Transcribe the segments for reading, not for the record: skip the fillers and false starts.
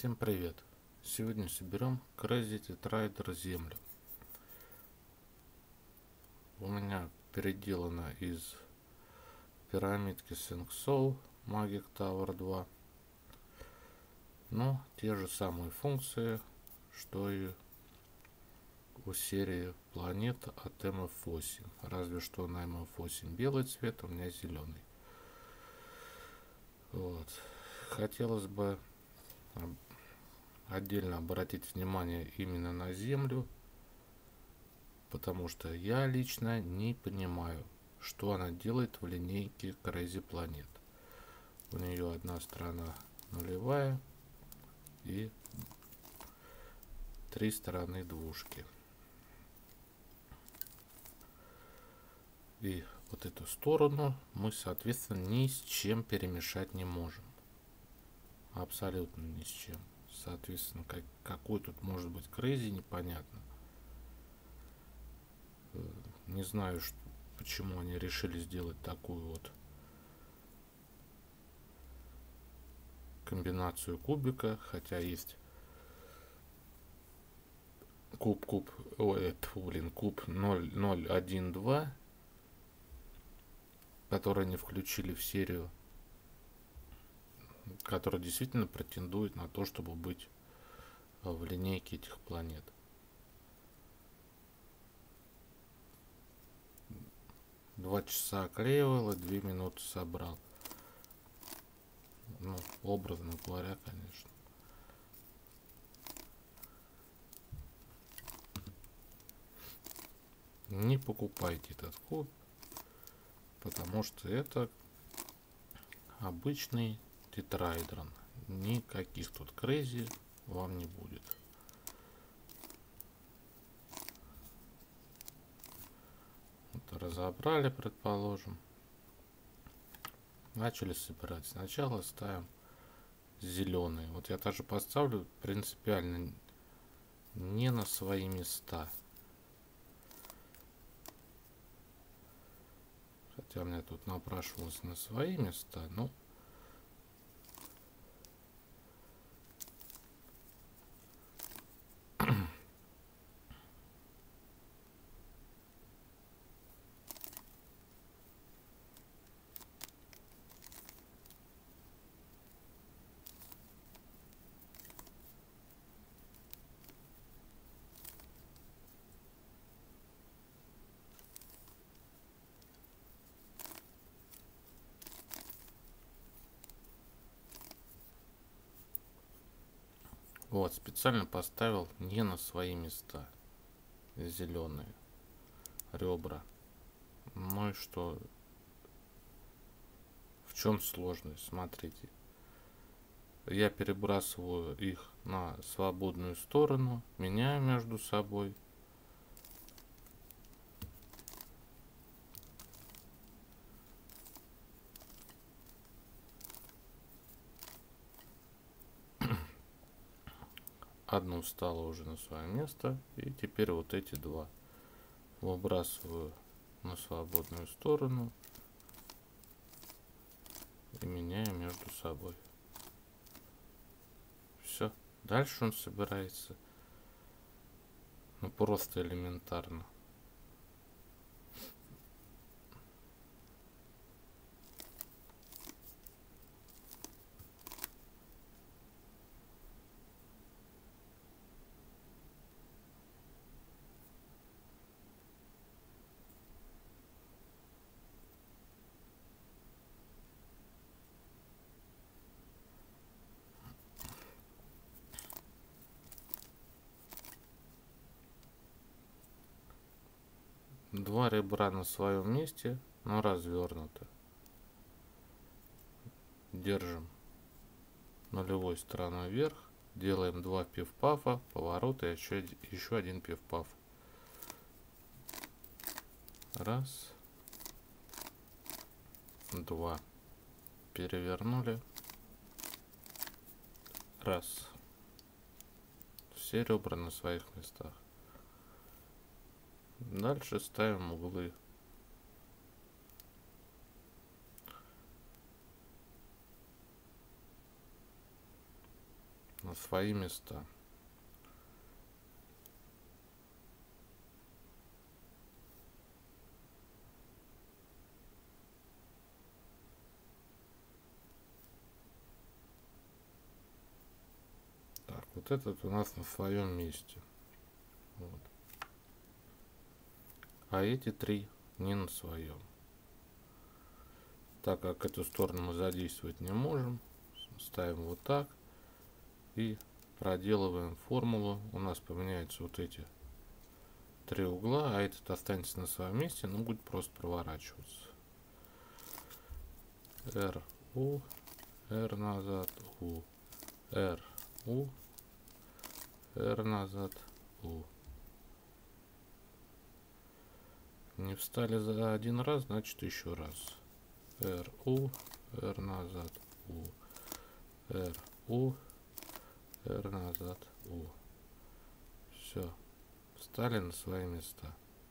Всем привет! Сегодня соберем Crazy Tetraeder землю. У меня переделано из пирамидки SyncSoul Magic Tower 2. Но те же самые функции, что и у серии планет от MF8. Разве что на MF8 белый цвет, у меня зеленый. Вот. Хотелось бы отдельно обратить внимание именно на Землю, потому что я лично не понимаю, что она делает в линейке Crazy Planet. У нее одна сторона нулевая и три стороны двушки. И вот эту сторону мы, соответственно, ни с чем перемешать не можем. Абсолютно ни с чем. Соответственно, какой тут может быть Crazy, непонятно. Не знаю, почему они решили сделать такую вот комбинацию кубика, хотя есть куб 0.012, который они включили в серию, который действительно претендует на то, чтобы быть в линейке этих планет. Два часа оклеивал и 2 минуты собрал. Ну, образно говоря, конечно. Не покупайте этот куб, потому что это обычный тетраэдрон. Никаких тут Crazy вам не будет. Вот разобрали, предположим. Начали собирать. Сначала ставим зеленые. Вот я даже поставлю принципиально не на свои места. Хотя у меня тут напрашивалось на свои места, но вот, специально поставил не на свои места. Зеленые ребра. Ну и что? В чем сложность? Смотрите. Я перебрасываю их на свободную сторону, меняю между собой. Одну встала уже на свое место, и теперь вот эти два выбрасываю на свободную сторону и меняю между собой. Все. Дальше он собирается, ну, просто элементарно. Два ребра на своем месте, но развернуто. Держим нулевой стороной вверх, делаем 2 пиф-пафа, поворота, еще один пиф-паф. Раз, два. Перевернули. Раз. Все ребра на своих местах. Дальше ставим углы. На на свои места. Так, вот этот у нас на своем месте. Вот. А эти три не на своем. Так как эту сторону мы задействовать не можем, ставим вот так и проделываем формулу. У нас поменяются вот эти три угла, а этот останется на своем месте, но будет просто проворачиваться. R, U, R назад, U, R, U, R назад, U. Не встали за один раз, значит еще раз. R, U, R назад, U, R, U, R назад, U. Все. Встали на свои места.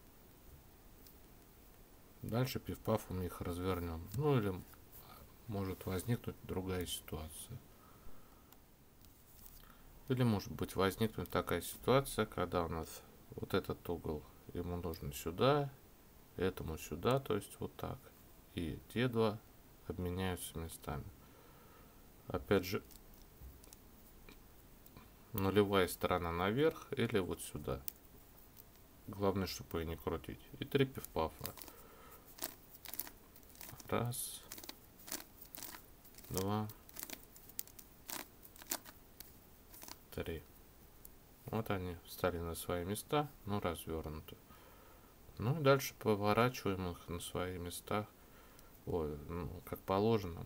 Дальше пиф-пафом их развернем. Ну или может возникнуть другая ситуация. Или может быть возникнуть такая ситуация, когда у нас вот этот угол, ему нужно сюда, этому сюда, то есть вот так. И те два обменяются местами. Опять же, нулевая сторона наверх или вот сюда. Главное, чтобы ее не крутить. И три пиф-пафа. Раз, два, три. Вот они встали на свои места, но развернуты. Ну и дальше поворачиваем их на свои места. Ой, ну, как положено.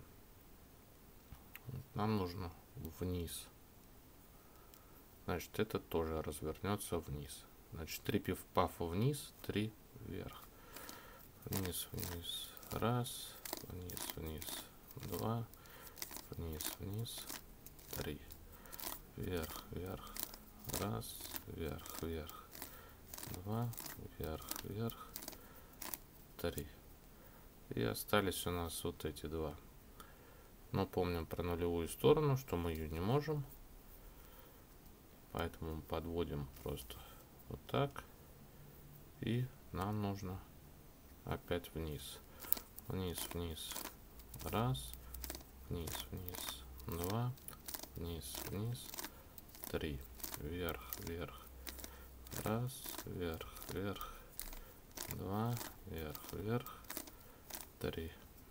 Нам нужно вниз. Значит, это тоже развернется вниз. Значит, три пиф-пафа вниз, три вверх. Вниз, вниз. Раз, вниз, вниз. Два, вниз, вниз. Три. Вверх, вверх. Раз, вверх, вверх. Два, вверх, вверх. Три. И остались у нас вот эти два. Но помним про нулевую сторону, что мы ее не можем. Поэтому мы подводим просто вот так. И нам нужно опять вниз. Вниз, вниз. Раз. Вниз, вниз. Два. Вниз, вниз. Три. Вверх, вверх. Раз. Вверх, вверх. Два. Вверх, вверх. Три.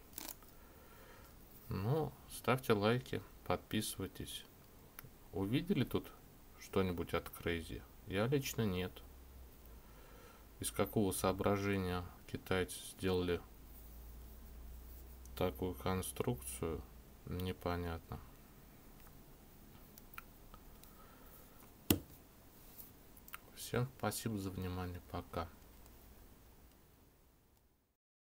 Ну, ставьте лайки, подписывайтесь. Увидели тут что-нибудь от Crazy? Я лично нет. Из какого соображения китайцы сделали такую конструкцию, непонятно. Всем спасибо за внимание. Пока.